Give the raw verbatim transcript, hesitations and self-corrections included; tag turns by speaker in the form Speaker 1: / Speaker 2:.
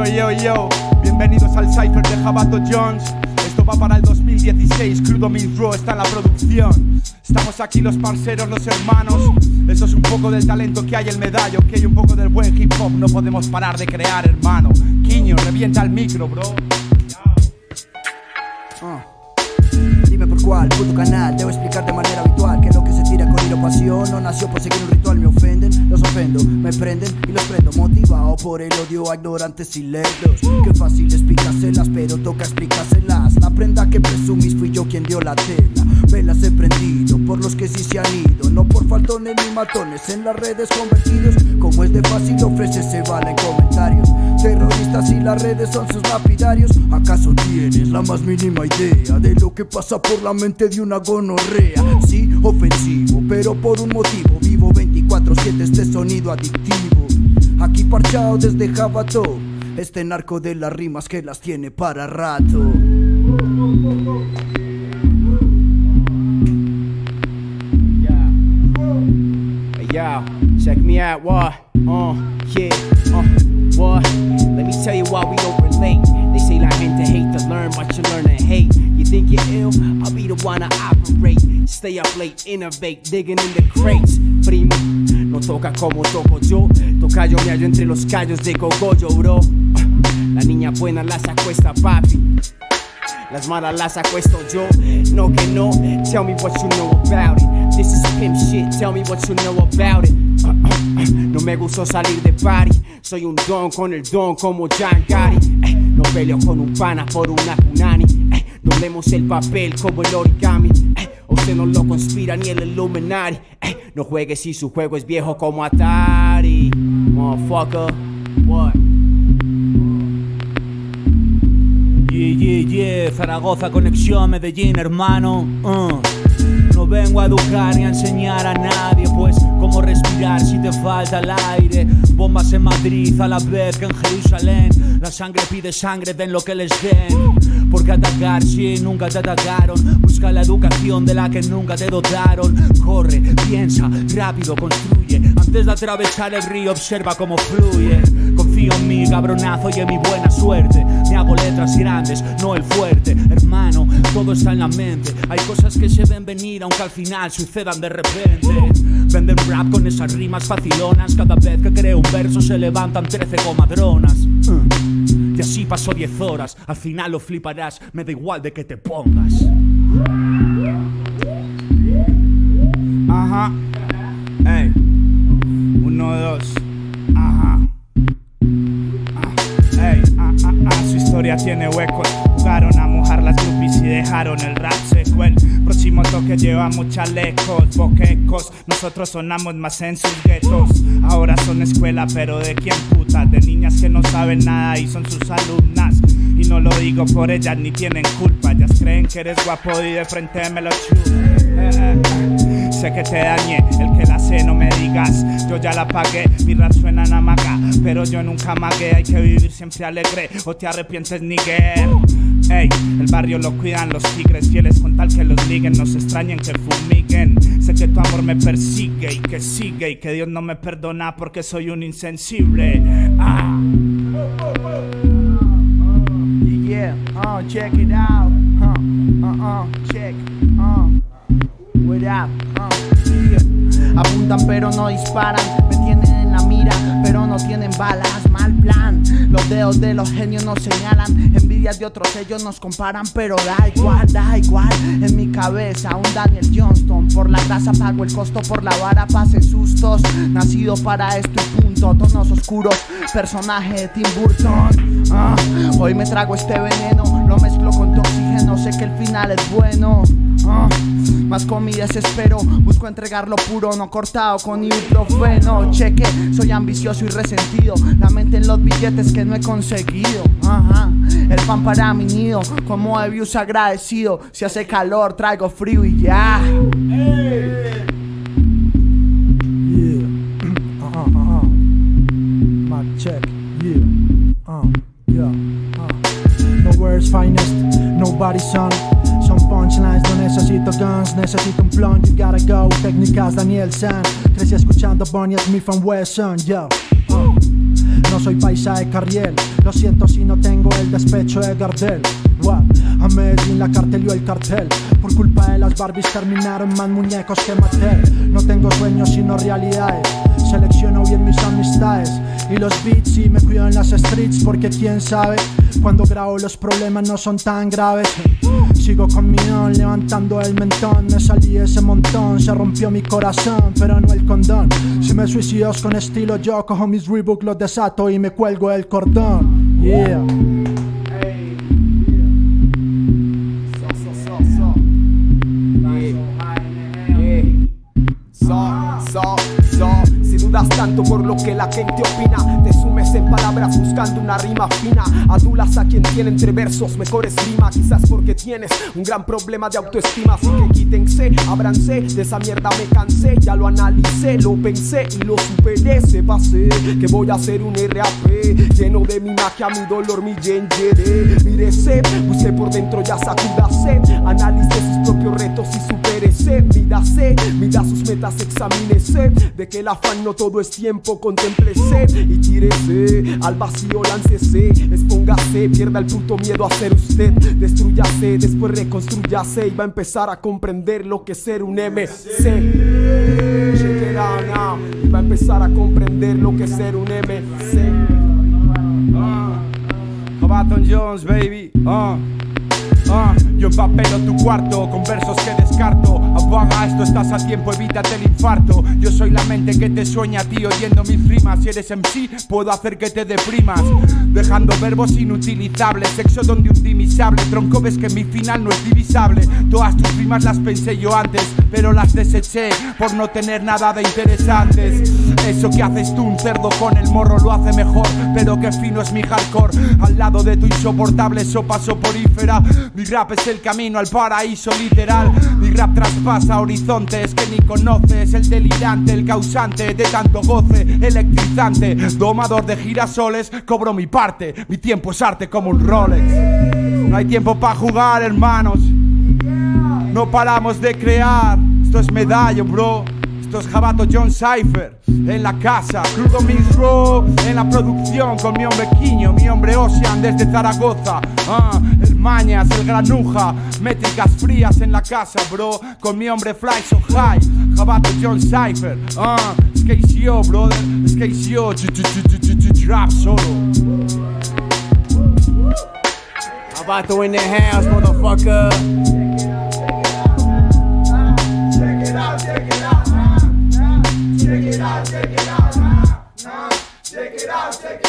Speaker 1: Yo, yo, yo, bienvenidos al Cypher de Jabato Jones. Esto va para el dos mil dieciséis, Crudo Milk Raw está en la producción. Estamos aquí los parceros, los hermanos. Eso es un poco del talento que hay el medallo, que hay un poco del buen hip hop. No podemos parar de crear, hermano. Quiño, revienta el micro, bro.
Speaker 2: Uh. Dime por cuál puto canal debo explicar de manera habitual que lo que se tira con hilo pasión no nació por seguir un ritual. Me ofenden, los ofendo, me prenden y los prendo, motivado por el odio a ignorantes y lerdos. Qué fácil explicárselas, pero toca explicárselas. La prenda que presumís fui yo quien dio la tela. Velas he prendido por los que sí se han ido, no por faltones ni matones en las redes convertidos. Como es de fácil ofrecer se valen comentarios. Terroristas y las redes son sus lapidarios. ¿Acaso tienes la más mínima idea de lo que pasa por la mente de una gonorrea? Sí, ofensivo, pero por un motivo. Vivo veinticuatro siete este sonido adictivo. Aquí parchado desde Jabato, este narco de las rimas que las tiene para rato.
Speaker 3: Yo, check me out, what? Uh, yeah, uh, what? Let me tell you why we don't relate. They say la gente hate to learn, but you learn to hate. You think you're ill? I'll be the one to operate. Stay up late, innovate, digging in the crates. Primo, no toca como toco yo. Toca yo me hallo entre los callos de cogollo, bro. La niña buena las acuesta papi, las malas las acuesto yo. No que no, tell me what you know about it. This is pimp shit, tell me what you know about it. uh, uh, uh, No me gustó salir de party. Soy un don con el don como Jan Gary. eh, No peleo con un pana por una punani. eh, Doblemos el papel como el origami. eh, Usted no lo conspira ni el Illuminati. eh, No juegue si su juego es viejo como Atari. Motherfucker, what?
Speaker 4: Yeah, yeah, yeah, Zaragoza, conexión, Medellín, hermano. uh. No vengo a educar ni a enseñar a nadie, pues cómo respirar si te falta el aire. Bombas en Madrid a la vez que en Jerusalén. La sangre pide sangre, den lo que les den. Porque atacar si nunca te atacaron. Busca la educación de la que nunca te dotaron. Corre, piensa, rápido, construye. Antes de atravesar el río observa cómo fluye. Confío en mi cabronazo y en mi buena suerte. Me hago letras grandes, no el fuerte. Hermano, todo está en la mente. Hay cosas que se ven venir aunque al final sucedan de repente. Venden rap con esas rimas facilonas. Cada vez que creo un verso se levantan trece comadronas. uh. Y así paso diez horas. Al final lo fliparás, me da igual de que te pongas.
Speaker 1: Ajá. Ey. Uno, dos. Ajá. Ah. Ey. Ah, ah, ah. Su historia tiene huecos. Jugaron a mojar las groupies y dejaron el rap seco. El próximo toque lleva muchas lejos, boquecos. Nosotros sonamos más en sus guetos. Ahora son escuela, pero ¿de quién puta? De niñas que no saben nada y son sus alumnas. Y no lo digo por ellas, ni tienen culpa. Ellas creen que eres guapo y de frente me lo chupo. eh, eh, eh. Sé que te dañé, el que la sé no me digas. Yo ya la pagué, mis rap suenan a maga, pero yo nunca magué. Hay que vivir siempre alegre o te arrepientes, nigger. Ey, el barrio lo cuidan los tigres fieles con tal que los liguen. No se extrañen que fumiguen. Sé que tu amor me persigue y que sigue y que Dios no me perdona porque soy un insensible. Ah.
Speaker 2: Yeah, uh, check it out. Uh, uh, uh, check, uh, what up, uh, yeah. Apuntan pero no disparan, me tienen en la mira pero no tienen balas, mal plan. Los dedos de los genios nos señalan, envidias de otros ellos nos comparan, pero da igual, da igual. En mi cabeza un Daniel Johnston, por la grasa pago el costo, por la vara pasen sustos. Nacido para esto y punto, tonos oscuros, personaje de Tim Burton. uh, Hoy me trago este veneno, lo mezclo con tu oxígeno, sé que el final es bueno. uh, Más con mi desespero, busco entregarlo puro, no cortado con ibuprofeno. Cheque, soy ambicioso y resentido, la mente en los billetes que no he conseguido. Ajá. El pan para mi nido, como de views agradecido. Si hace calor traigo frío y ya. Hey.
Speaker 4: Yeah. Uh-huh, uh-huh. Mic check. Yeah. Uh, yeah. Uh. No words finest, nobody's son. Son punchlines, no necesito guns, necesito un plan, you gotta go. Técnicas Daniel San, crecí escuchando Bonnie Smith and Wesson, yo. Uh.
Speaker 2: No soy paisa de Carriel, lo siento si no tengo el despecho de Gardel. What? A Medellín la cartelió el cartel. Por culpa de las Barbies terminaron más muñecos que Mattel. No tengo sueños sino realidades. Selecciono bien mis amistades y los beats y me cuido en las streets porque quién sabe, cuando grabo los problemas no son tan graves. Sigo con mi don, levantando el mentón. Me salí ese montón, se rompió mi corazón, pero no el condón. Si me suicido con estilo yo cojo mis Reebok, los desato y me cuelgo el cordón. Yeah.
Speaker 3: Hey, yeah. So, so, so, so. Yeah. Yeah. So, so, so. Si dudas tanto por lo que la gente opina, te sumes en palabras buscando una rima fina. Adulas a quien tiene entre versos mejores rima. Quizás porque tienes un gran problema de autoestima. Así que quítense, ábranse, de esa mierda me cansé. Ya lo analicé, lo pensé y lo superé. Se pasé que voy a hacer un R A P lleno de mi magia, mi dolor, mi yenjere. Mírese, busqué por dentro, ya sacúdase. Analicé sus propios retos y supérese. Mírase, mira sus metas, examínese. De que el afán no todo es tiempo, contémplese y tírese al vacío, láncese, expóngase, pierda el puto miedo a ser usted, destruyase, después reconstruyase y va a empezar a comprender lo que es ser un M C. Check it out now. Y va a empezar a comprender lo que es ser un M C.
Speaker 4: uh, Jabaton Jones, baby. uh. Uh, yo empapelo tu cuarto con versos que descarto. Apaga esto, estás a tiempo, evítate el infarto. Yo soy la mente que te sueña a ti oyendo mis rimas. Si eres M C, puedo hacer que te deprimas, dejando verbos inutilizables. Sexo donde un dimisable. Tronco, ves que mi final no es divisable. Todas tus rimas las pensé yo antes, pero las deseché por no tener nada de interesantes. Eso que haces tú, un cerdo con el morro, lo hace mejor, pero qué fino es mi hardcore al lado de tu insoportable sopa soporífera. Mi rap es el camino al paraíso literal. Mi rap traspasa horizontes que ni conoces. El delirante, el causante de tanto goce, electrizante, domador de girasoles. Cobro mi parte, mi tiempo es arte como un Rolex. No hay tiempo para jugar, hermanos. No paramos de crear. Esto es Medallo, bro. Esto es Jabato John Cypher en la casa, Crudo Mix Raw en la producción con mi hombre Quiño, mi hombre Ocean desde Zaragoza. Ah, el Mañas, el Granuja, métricas frías en la casa, bro, con mi hombre Fly So High, Jabato John Cypher. Ah, es K C O, brother, es K C O, rap solo.
Speaker 3: Jabato in the house, motherfucker.
Speaker 2: Check it out, check it out, check it out, check it out, check it out, check it out, check it out.